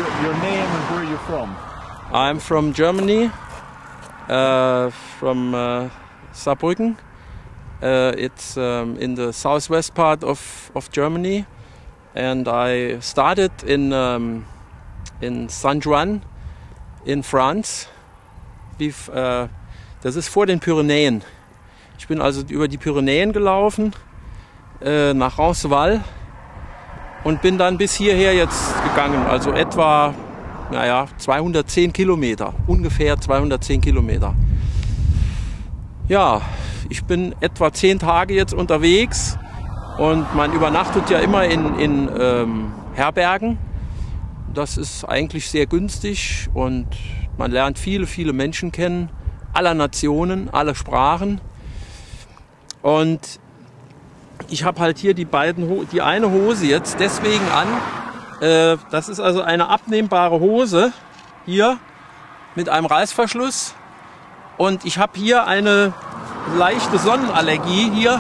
Your name and where you're from? I'm from Germany, from Saarbrücken. It's in the southwest part of Germany, and I started in Saint Juan in France. Das ist vor den Pyrenäen. Ich bin also über die Pyrenäen gelaufen nach Roncesvalles und bin dann bis hierher jetzt gegangen, also etwa 210 Kilometer, ungefähr 210 Kilometer. Ja, ich bin etwa 10 Tage jetzt unterwegs und man übernachtet ja immer in Herbergen. Das ist eigentlich sehr günstig und man lernt viele, viele Menschen kennen, aller Nationen, aller Sprachen. Und ich habe halt hier die eine Hose jetzt deswegen an. Das ist also eine abnehmbare Hose hier mit einem Reißverschluss. Und ich habe hier eine leichte Sonnenallergie hier.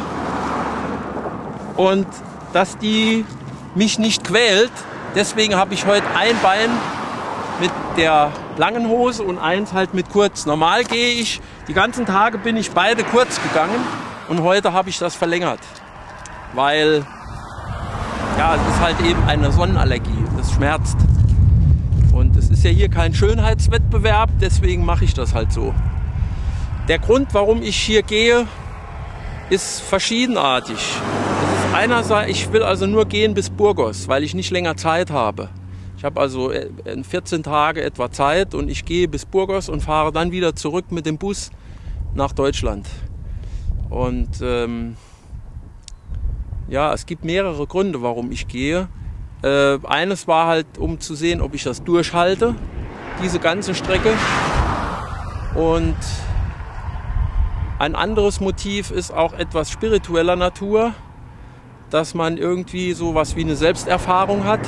Und dass die mich nicht quält, deswegen habe ich heute ein Bein mit der langen Hose und eins halt mit kurz. Normal gehe ich, die ganzen Tage bin ich beide kurz gegangen und heute habe ich das verlängert. Weil, ja, es ist halt eben eine Sonnenallergie, das schmerzt. Und es ist ja hier kein Schönheitswettbewerb, deswegen mache ich das halt so. Der Grund, warum ich hier gehe, ist verschiedenartig. Es ist einerseits, ich will also nur gehen bis Burgos, weil ich nicht länger Zeit habe. Ich habe also in 14 Tage etwa Zeit und ich gehe bis Burgos und fahre dann wieder zurück mit dem Bus nach Deutschland. Und ja, es gibt mehrere Gründe, warum ich gehe. Eines war halt, um zu sehen, ob ich das durchhalte, diese ganze Strecke. Und ein anderes Motiv ist auch etwas spiritueller Natur, dass man irgendwie so was wie eine Selbsterfahrung hat.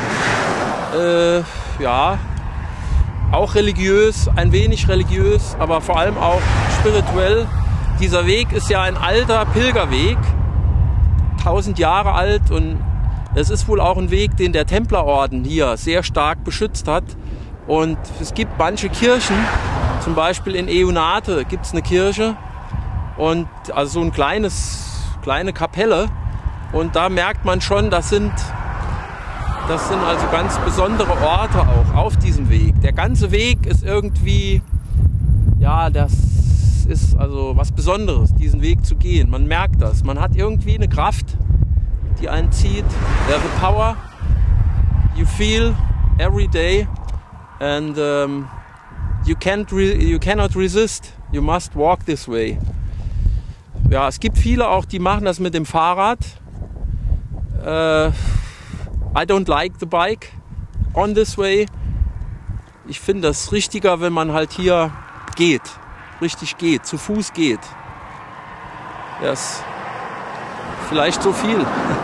Ja, auch religiös, ein wenig religiös, aber vor allem auch spirituell. Dieser Weg ist ja ein alter Pilgerweg, 1000 Jahre alt, und es ist wohl auch ein Weg, den der Templerorden hier sehr stark beschützt hat. Und es gibt manche Kirchen, zum Beispiel in Eunate gibt es eine Kirche, und also so ein kleine Kapelle, und da merkt man schon, das sind also ganz besondere Orte auch auf diesem Weg. Der ganze Weg ist irgendwie, ja, das ist also was Besonderes, diesen Weg zu gehen. Man merkt das. Man hat irgendwie eine Kraft, die einen zieht. There's a power you feel every day, and you cannot resist. You must walk this way. Ja, es gibt viele auch, die machen das mit dem Fahrrad. I don't like the bike on this way. Ich finde das richtiger, wenn man halt hier geht, richtig geht, zu Fuß geht. Das ist vielleicht so viel.